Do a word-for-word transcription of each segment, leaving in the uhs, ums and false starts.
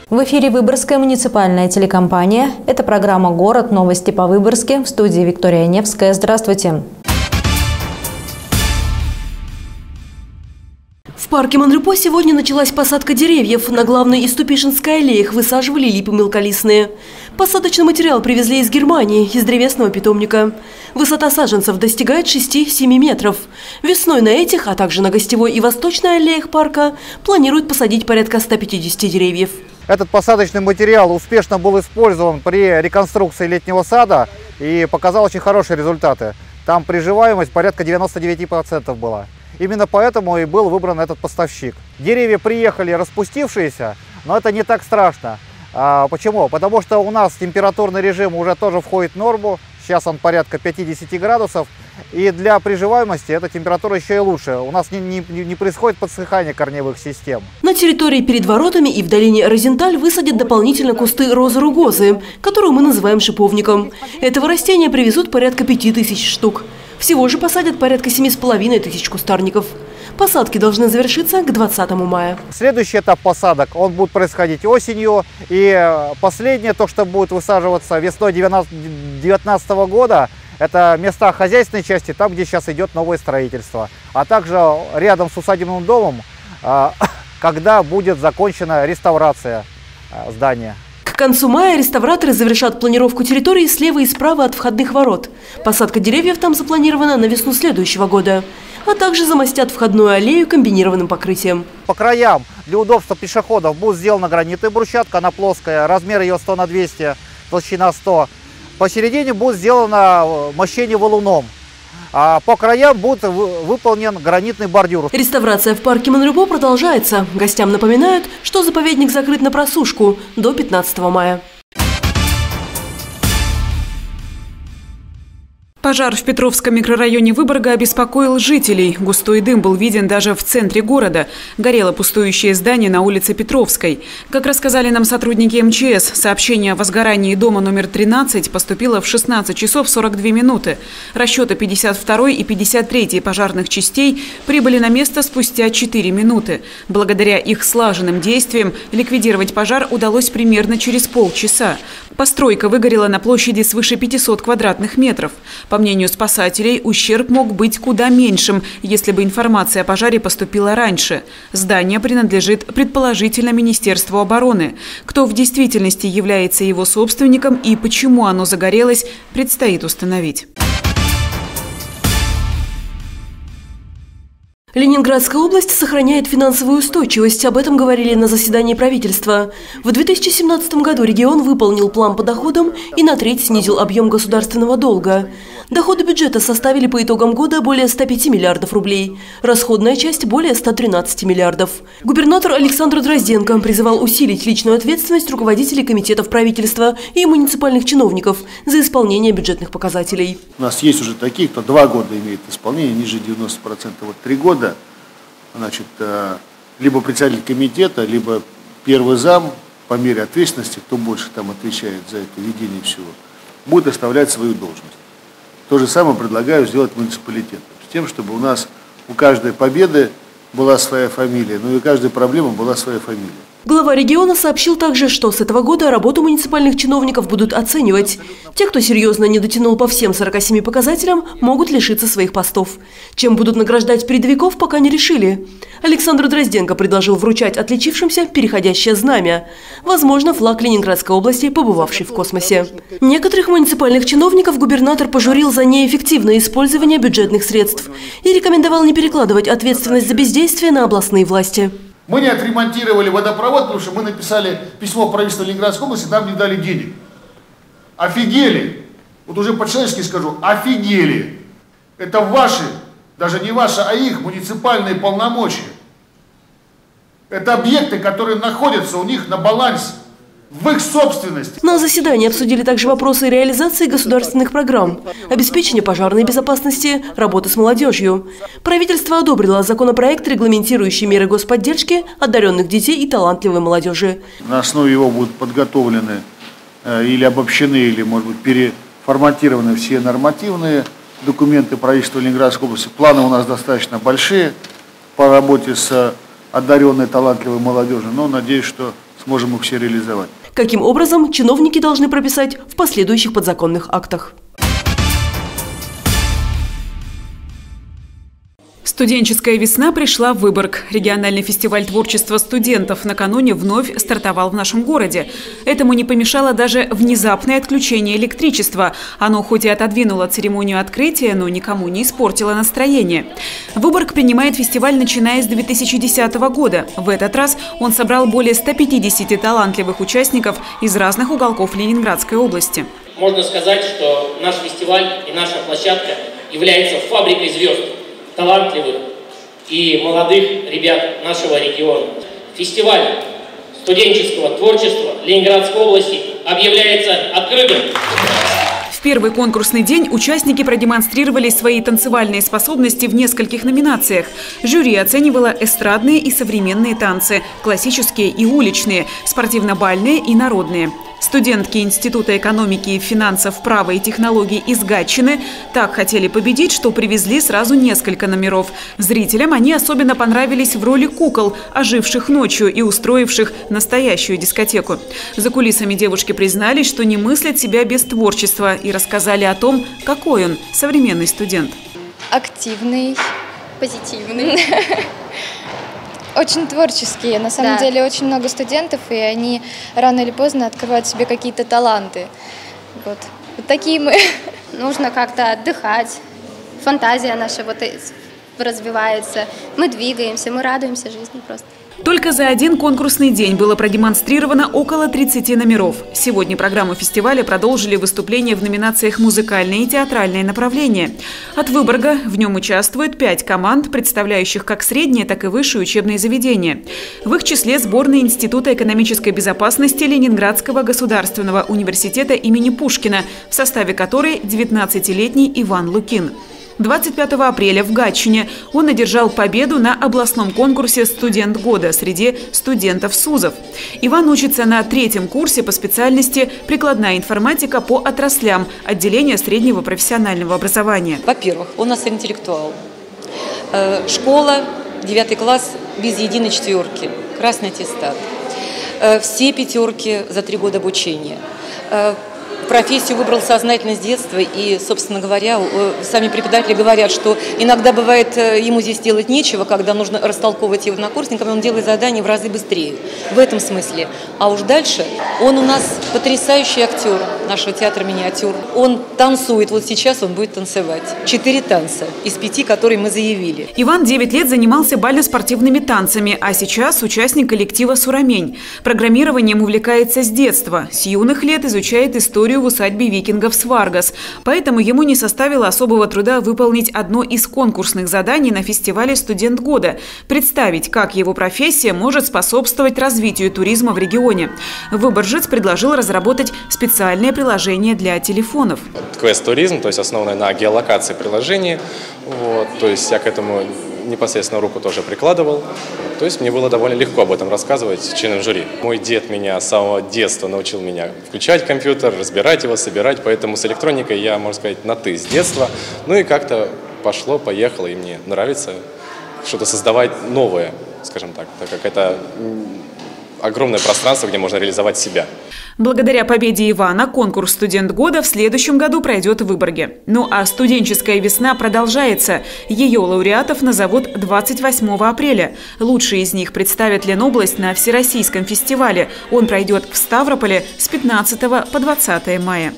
В эфире Выборгская муниципальная телекомпания. Это программа «Город. Новости по Выборгске». В студии Виктория Невская. Здравствуйте. В парке Монрепо сегодня началась посадка деревьев. На главной и Ступишинской аллеях высаживали липы мелколистные. Посадочный материал привезли из Германии, из древесного питомника. Высота саженцев достигает шести-семи метров. Весной на этих, а также на гостевой и восточной аллеях парка планируют посадить порядка ста пятидесяти деревьев. Этот посадочный материал успешно был использован при реконструкции летнего сада и показал очень хорошие результаты. Там приживаемость порядка девяноста девяти процентов была. Именно поэтому и был выбран этот поставщик. Деревья приехали распустившиеся, но это не так страшно. А, почему? Потому что у нас температурный режим уже тоже входит в норму. Сейчас он порядка пятидесяти градусов. И для приживаемости эта температура еще и лучше. У нас не, не, не происходит подсыхание корневых систем. На территории перед воротами и в долине Розенталь высадят дополнительно кусты розы ругозы, которую мы называем шиповником. Этого растения привезут порядка пяти тысяч штук. Всего же посадят порядка семи с половиной тысяч кустарников. Посадки должны завершиться к двадцатому мая. Следующий этап посадок, он будет происходить осенью. И последнее, то, что будет высаживаться весной две тысячи девятнадцатого года, это места хозяйственной части, там, где сейчас идет новое строительство. А также рядом с усадебным домом, когда будет закончена реставрация здания. К концу мая реставраторы завершат планировку территории слева и справа от входных ворот. Посадка деревьев там запланирована на весну следующего года. А также замостят входную аллею комбинированным покрытием. По краям для удобства пешеходов будет сделана гранитная брусчатка, она плоская, размер ее сто на двести, толщина сто. Посередине будет сделано мощение валуном, а по краям будет выполнен гранитный бордюр. Реставрация в парке Монрепо продолжается. Гостям напоминают, что заповедник закрыт на просушку до пятнадцатого мая. Пожар в Петровском микрорайоне Выборга обеспокоил жителей. Густой дым был виден даже в центре города. Горело пустующее здание на улице Петровской. Как рассказали нам сотрудники эм че эс, сообщение о возгорании дома номер тринадцать поступило в шестнадцать часов сорок две минуты. Расчеты пятьдесят второй и пятьдесят третьей пожарных частей прибыли на место спустя четыре минуты. Благодаря их слаженным действиям ликвидировать пожар удалось примерно через полчаса. Постройка выгорела на площади свыше пятисот квадратных метров. По мнению спасателей, ущерб мог быть куда меньшим, если бы информация о пожаре поступила раньше. Здание принадлежит предположительно Министерству обороны. Кто в действительности является его собственником и почему оно загорелось, предстоит установить. Ленинградская область сохраняет финансовую устойчивость. Об этом говорили на заседании правительства. В две тысячи семнадцатом году регион выполнил план по доходам и на треть снизил объем государственного долга. Доходы бюджета составили по итогам года более ста пяти миллиардов рублей. Расходная часть – более ста тринадцати миллиардов. Губернатор Александр Дрозденко призывал усилить личную ответственность руководителей комитетов правительства и муниципальных чиновников за исполнение бюджетных показателей. У нас есть уже такие, кто два года имеет исполнение, ниже девяноста процентов. Вот три года, значит, либо председатель комитета, либо первый зам по мере ответственности, кто больше там отвечает за это ведение всего, будет оставлять свою должность. То же самое предлагаю сделать муниципалитетом, с тем, чтобы у нас у каждой победы была своя фамилия, но и у каждой проблемы была своя фамилия. Глава региона сообщил также, что с этого года работу муниципальных чиновников будут оценивать. Те, кто серьезно не дотянул по всем сорока семи показателям, могут лишиться своих постов. Чем будут награждать передовиков, пока не решили. Александр Дрозденко предложил вручать отличившимся переходящее знамя. Возможно, флаг Ленинградской области, побывавший в космосе. Некоторых муниципальных чиновников губернатор пожурил за неэффективное использование бюджетных средств и рекомендовал не перекладывать ответственность за бездействие на областные власти. Мы не отремонтировали водопровод, потому что мы написали письмо в правительство Ленинградской области, нам не дали денег. Офигели. Вот уже по-человечески скажу, офигели. Это ваши, даже не ваши, а их муниципальные полномочия. Это объекты, которые находятся у них на балансе. В их собственности. На заседании обсудили также вопросы реализации государственных программ, обеспечения пожарной безопасности, работы с молодежью. Правительство одобрило законопроект, регламентирующий меры господдержки одаренных детей и талантливой молодежи. На основе его будут подготовлены э, или обобщены, или, может быть, переформатированы все нормативные документы правительства Ленинградской области. Планы у нас достаточно большие по работе с одаренной талантливой молодежью, но надеюсь, что сможем их все реализовать. Каким образом, чиновники должны прописать в последующих подзаконных актах. Студенческая весна пришла в Выборг. Региональный фестиваль творчества студентов накануне вновь стартовал в нашем городе. Этому не помешало даже внезапное отключение электричества. Оно хоть и отодвинуло церемонию открытия, но никому не испортило настроение. Выборг принимает фестиваль, начиная с две тысячи десятого года. В этот раз он собрал более ста пятидесяти талантливых участников из разных уголков Ленинградской области. Можно сказать, что наш фестиваль и наша площадка является фабрикой звезд, талантливых и молодых ребят нашего региона. Фестиваль студенческого творчества Ленинградской области объявляется открытым. В первый конкурсный день участники продемонстрировали свои танцевальные способности в нескольких номинациях. Жюри оценивало эстрадные и современные танцы, классические и уличные, спортивно-бальные и народные. Студентки Института экономики и финансов, права и технологий из Гатчины так хотели победить, что привезли сразу несколько номеров. Зрителям они особенно понравились в роли кукол, оживших ночью и устроивших настоящую дискотеку. За кулисами девушки признались, что не мыслят себя без творчества, и рассказали о том, какой он, современный студент. Активный, позитивный. Очень творческие. На самом да. деле очень много студентов, и они рано или поздно открывают в себе какие-то таланты. Вот. Вот такие мы. Нужно как-то отдыхать. Фантазия наша вот развивается. Мы двигаемся, мы радуемся жизни просто. Только за один конкурсный день было продемонстрировано около тридцати номеров. Сегодня программу фестиваля продолжили выступления в номинациях «Музыкальное и театральное направление». От Выборга в нем участвуют пять команд, представляющих как средние, так и высшие учебные заведения. В их числе сборная Института экономической безопасности Ленинградского государственного университета имени Пушкина, в составе которой девятнадцатилетний Иван Лукин. двадцать пятого апреля в Гатчине он одержал победу на областном конкурсе «Студент года» среди студентов СУЗов. Иван учится на третьем курсе по специальности «Прикладная информатика по отраслям» отделения среднего профессионального образования. Во-первых, он у нас интеллектуал. Школа, девятый класс, без единой четверки, красный аттестат. Все пятерки за три года обучения. Профессию выбрал сознательно с детства, и, собственно говоря, сами преподаватели говорят, что иногда бывает ему здесь делать нечего, когда нужно растолковывать его однокурсникам, и он делает задания в разы быстрее. В этом смысле. А уж дальше он у нас потрясающий актер нашего театра «Миниатюр». Он танцует, вот сейчас он будет танцевать. Четыре танца из пяти, которые мы заявили. Иван девять лет занимался бально-спортивными танцами, а сейчас участник коллектива «Сурамень». Программированием увлекается с детства. С юных лет изучает историю в усадьбе викингов Сваргас. Поэтому ему не составило особого труда выполнить одно из конкурсных заданий на фестивале «Студент года» – представить, как его профессия может способствовать развитию туризма в регионе. Выборжец предложил разработать специальное приложение для телефонов. Квест-туризм, то есть основанное на геолокации приложения. Вот, то есть я к этому непосредственно руку тоже прикладывал. То есть мне было довольно легко об этом рассказывать членам жюри. Мой дед меня с самого детства научил меня включать компьютер, разбирать его, собирать. Поэтому с электроникой я, можно сказать, на «ты» с детства. Ну и как-то пошло, поехало, и мне нравится что-то создавать новое, скажем так, так как это огромное пространство, где можно реализовать себя. Благодаря победе Ивана конкурс «Студент года» в следующем году пройдет в Выборге. Ну а студенческая весна продолжается. Ее лауреатов назовут двадцать восьмого апреля. Лучшие из них представят Ленобласть на Всероссийском фестивале. Он пройдет в Ставрополе с пятнадцатого по двадцатое мая.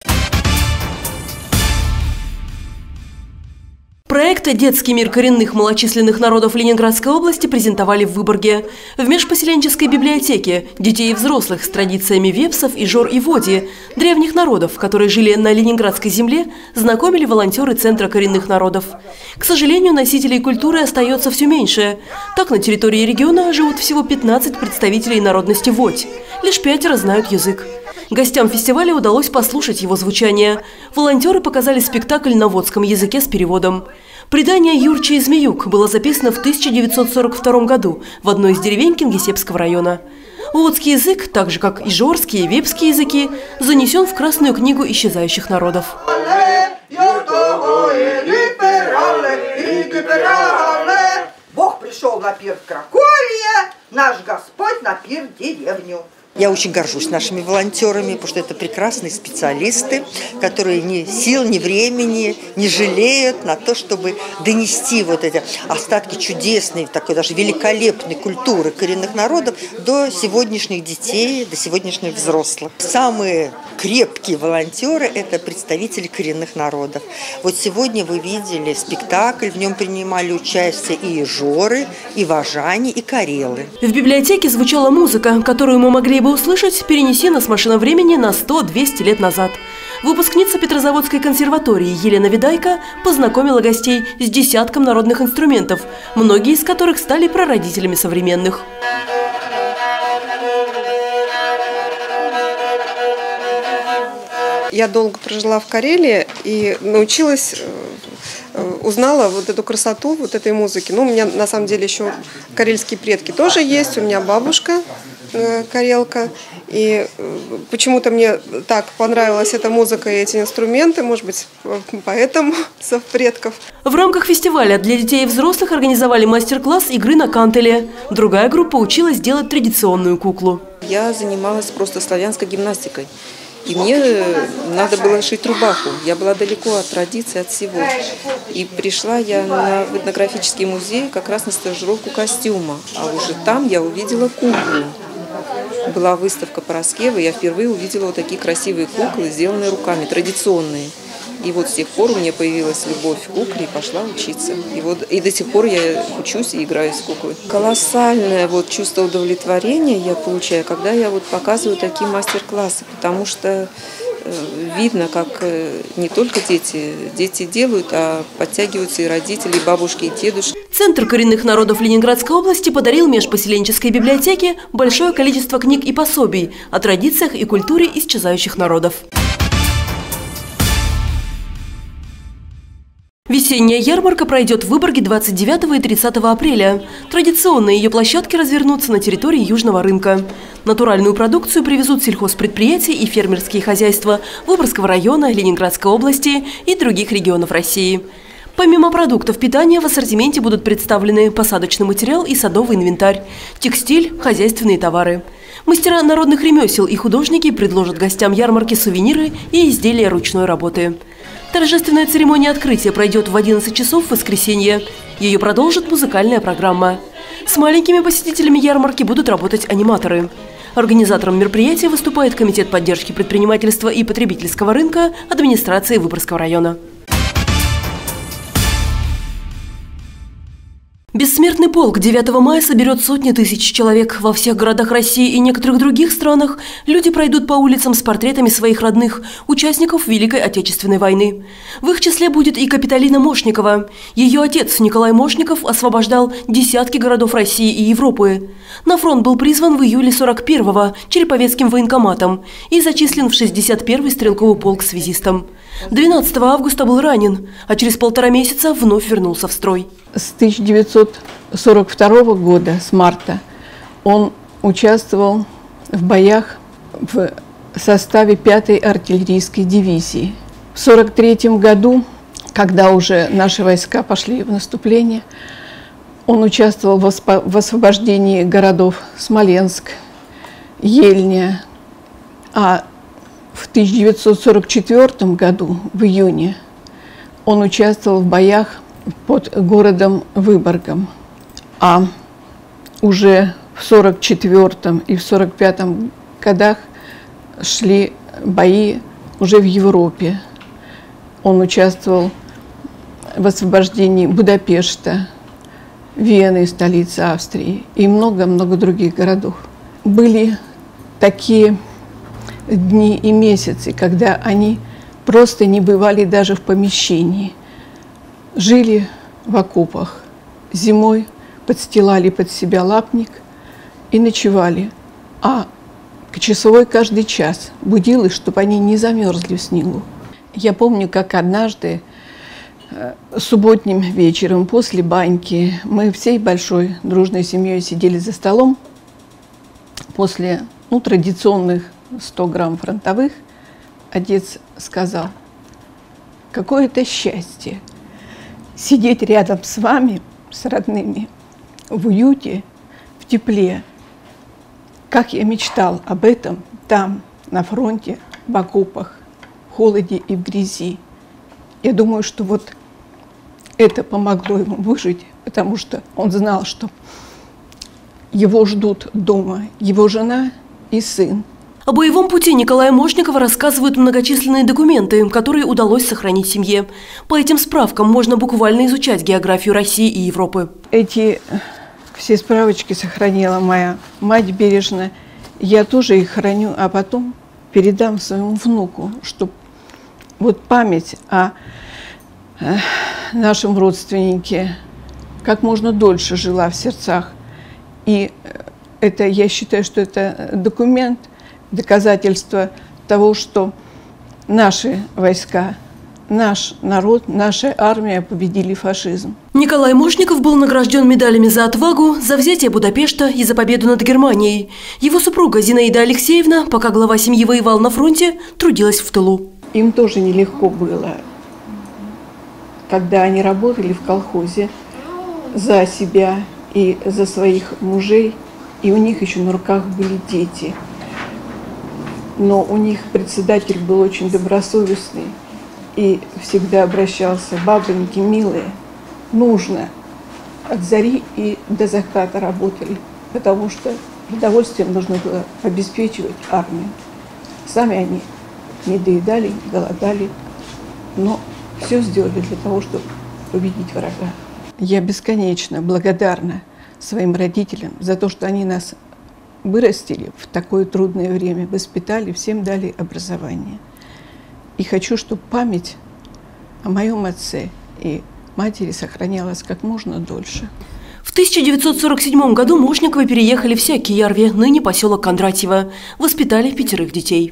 Проект «Детский мир коренных малочисленных народов Ленинградской области» презентовали в Выборге. В межпоселенческой библиотеке детей и взрослых с традициями вепсов и жор и води, древних народов, которые жили на Ленинградской земле, знакомили волонтеры Центра коренных народов. К сожалению, носителей культуры остается все меньше. Так, на территории региона живут всего пятнадцать представителей народности водь. Лишь пятеро знают язык. Гостям фестиваля удалось послушать его звучание. Волонтеры показали спектакль на водском языке с переводом. Предание Юрчи и Змеюк было записано в тысяча девятьсот сорок втором году в одной из деревень Кингисеппского района. Водский язык, так же как и жорские и вепские языки, занесен в Красную книгу исчезающих народов. Бог пришел на пир в Кракорье, наш Господь на пир деревню. Я очень горжусь нашими волонтерами, потому что это прекрасные специалисты, которые ни сил, ни времени не жалеют на то, чтобы донести вот эти остатки чудесной, такой даже великолепной культуры коренных народов до сегодняшних детей, до сегодняшних взрослых. Самые крепкие волонтеры – это представители коренных народов. Вот сегодня вы видели спектакль, в нем принимали участие и ижоры, и важане, и карелы. В библиотеке звучала музыка, которую мы могли бы услышать, перенеси нас машина времени на сто-двести лет назад. Выпускница Петрозаводской консерватории Елена Видайко познакомила гостей с десятком народных инструментов, многие из которых стали прародителями современных. Я долго прожила в Карелии и научилась, узнала вот эту красоту вот этой музыки. Ну, у меня на самом деле еще карельские предки тоже есть, у меня бабушка карелка. И почему-то мне так понравилась эта музыка и эти инструменты, может быть, поэтому совпредков. В рамках фестиваля для детей и взрослых организовали мастер-класс игры на кантеле. Другая группа училась делать традиционную куклу. Я занималась просто славянской гимнастикой. И мне надо было шить рубаху. Я была далеко от традиции, от всего. И пришла я на этнографический музей как раз на стажировку костюма. А уже там я увидела куклу. Была выставка Пороскева, и я впервые увидела вот такие красивые куклы, сделанные руками, традиционные. И вот с тех пор у меня появилась любовь к кукле, и пошла учиться. И, вот, и до сих пор я учусь и играю с куклой. Колоссальное вот чувство удовлетворения я получаю, когда я вот показываю такие мастер-классы, потому что э, видно, как э, не только дети, дети делают, а подтягиваются и родители, и бабушки, и дедушки. Центр коренных народов Ленинградской области подарил межпоселенческой библиотеке большое количество книг и пособий о традициях и культуре исчезающих народов. Весенняя ярмарка пройдет в Выборге двадцать девятого и тридцатого апреля. Традиционно ее площадки развернутся на территории Южного рынка. Натуральную продукцию привезут сельхозпредприятия и фермерские хозяйства Выборгского района, Ленинградской области и других регионов России. Помимо продуктов питания в ассортименте будут представлены посадочный материал и садовый инвентарь, текстиль, хозяйственные товары. Мастера народных ремесел и художники предложат гостям ярмарки сувениры и изделия ручной работы. Торжественная церемония открытия пройдет в одиннадцать часов в воскресенье. Ее продолжит музыкальная программа. С маленькими посетителями ярмарки будут работать аниматоры. Организатором мероприятия выступает Комитет поддержки предпринимательства и потребительского рынка администрации Выборгского района. Бессмертный полк девятого мая соберет сотни тысяч человек. Во всех городах России и некоторых других странах люди пройдут по улицам с портретами своих родных, участников Великой Отечественной войны. В их числе будет и Капитолина Мошникова. Ее отец Николай Мошников освобождал десятки городов России и Европы. На фронт был призван в июле сорок первого Череповецким военкоматом и зачислен в шестьдесят первый стрелковый полк связистом. двенадцатого августа был ранен, а через полтора месяца вновь вернулся в строй. С тысяча девятьсот сорок второго года, с марта, он участвовал в боях в составе пятой артиллерийской дивизии. В сорок третьем году, когда уже наши войска пошли в наступление, он участвовал в освобождении городов Смоленск, Ельня, а в тысяча девятьсот сорок четвёртом году, в июне, он участвовал в боях под городом Выборгом. А уже в сорок четвёртом и в сорок пятом годах шли бои уже в Европе. Он участвовал в освобождении Будапешта, Вены, столицы Австрии, и много-много других городов. Были такие дни и месяцы, когда они просто не бывали даже в помещении. Жили в окопах, зимой подстилали под себя лапник и ночевали, а к часовой каждый час будил их, чтобы они не замерзли в снегу. Я помню, как однажды субботним вечером после баньки мы всей большой дружной семьей сидели за столом после ну, традиционных ста грамм фронтовых. Отец сказал: какое это счастье сидеть рядом с вами, с родными, в уюте, в тепле, как я мечтал об этом там, на фронте, в окопах, в холоде и в грязи. Я думаю, что вот это помогло ему выжить, потому что он знал, что его ждут дома его жена и сын. О боевом пути Николая Мошникова рассказывают многочисленные документы, которые удалось сохранить семье. По этим справкам можно буквально изучать географию России и Европы. Эти все справочки сохранила моя мать бережно. Я тоже их храню, а потом передам своему внуку, чтобы вот память о нашем родственнике как можно дольше жила в сердцах. И это, я считаю, что это документ, доказательство того, что наши войска, наш народ, наша армия победили фашизм. Николай Мошников был награжден медалями за отвагу, за взятие Будапешта и за победу над Германией. Его супруга Зинаида Алексеевна, пока глава семьи воевал на фронте, трудилась в тылу. Им тоже нелегко было, когда они работали в колхозе за себя и за своих мужей, и у них еще на руках были дети. Но у них председатель был очень добросовестный и всегда обращался: бабоньки милые, нужно. От зари и до заката работали, потому что продовольствием нужно было обеспечивать армию. Сами они не доедали, не голодали, но все сделали для того, чтобы победить врага. Я бесконечно благодарна своим родителям за то, что они нас вырастили в такое трудное время, воспитали, всем дали образование. И хочу, чтобы память о моем отце и матери сохранялась как можно дольше. В тысяча девятьсот сорок седьмом году Мошниковы переехали в Сякиярви, ныне поселок Кондратьево. Воспитали пятерых детей.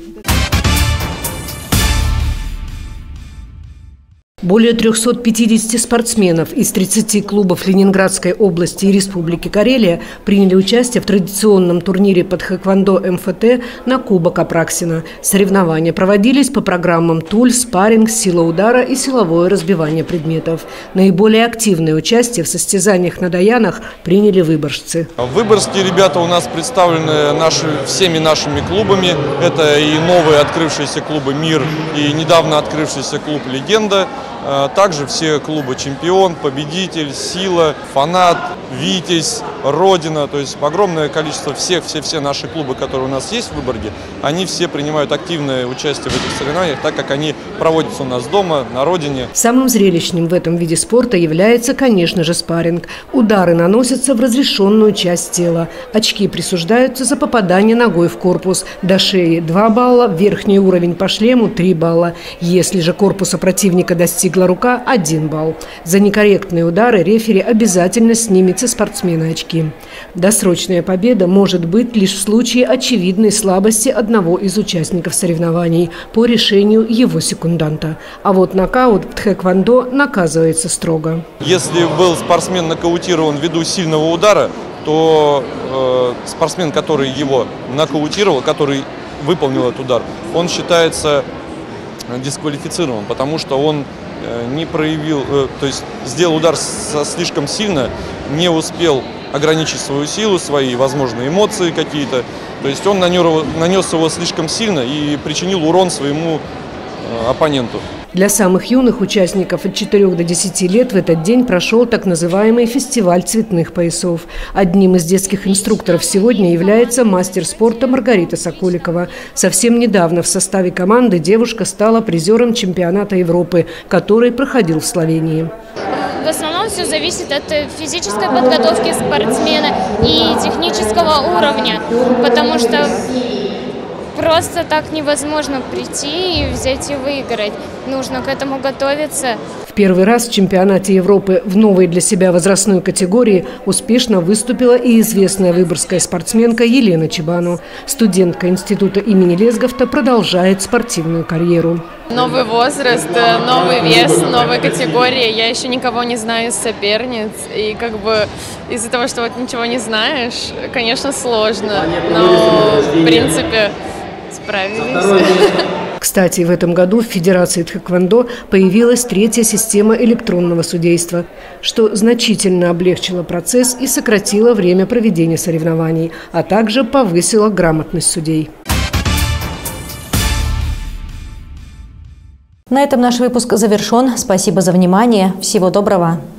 Более трёхсот пятидесяти спортсменов из тридцати клубов Ленинградской области и Республики Карелия приняли участие в традиционном турнире по тхэквондо эм эф тэ на Кубок Апраксина. Соревнования проводились по программам туль, спарринг, сила удара и силовое разбивание предметов. Наиболее активное участие в состязаниях на даянах приняли выборжцы. В Выборгске ребята у нас представлены наши, всеми нашими клубами. Это и новые открывшиеся клубы «Мир», и недавно открывшийся клуб «Легенда». Также все клубы «Чемпион», «Победитель», «Сила», «Фанат», «Витязь», «Родина». То есть огромное количество всех, все-все наши клубы, которые у нас есть в Выборге, они все принимают активное участие в этих соревнованиях, так как они проводятся у нас дома, на родине. Самым зрелищным в этом виде спорта является, конечно же, спарринг. Удары наносятся в разрешенную часть тела. Очки присуждаются за попадание ногой в корпус. До шеи два балла, верхний уровень по шлему три балла. Если же корпуса противника достиг рука – один балл. За некорректные удары рефери обязательно снимет со спортсмена очки. Досрочная победа может быть лишь в случае очевидной слабости одного из участников соревнований по решению его секунданта. А вот нокаут в тхэквондо наказывается строго. Если был спортсмен нокаутирован ввиду сильного удара, то э, спортсмен, который его нокаутировал, который выполнил этот удар, он считается дисквалифицирован, потому что он не проявил, то есть сделал удар слишком сильно, не успел ограничить свою силу, свои возможные эмоции какие-то. То есть он нанес, нанес его слишком сильно и причинил урон своему оппоненту. Для самых юных участников от четырёх до десяти лет в этот день прошел так называемый фестиваль цветных поясов. Одним из детских инструкторов сегодня является мастер спорта Маргарита Соколикова. Совсем недавно в составе команды девушка стала призером чемпионата Европы, который проходил в Словении. В основном все зависит от физической подготовки спортсмена и технического уровня, потому что просто так невозможно прийти и взять и выиграть. Нужно к этому готовиться. В первый раз в чемпионате Европы в новой для себя возрастной категории успешно выступила и известная выборгская спортсменка Елена Чебану. Студентка института имени Лесговта продолжает спортивную карьеру. Новый возраст, новый вес, новая категория. Я еще никого не знаю из соперниц. И как бы из-за того, что вот ничего не знаешь, конечно, сложно. Но в принципе справились. К Кстати, в этом году в Федерации тхэквондо появилась третья система электронного судейства, что значительно облегчило процесс и сократило время проведения соревнований, а также повысило грамотность судей. На этом наш выпуск завершен. Спасибо за внимание. Всего доброго.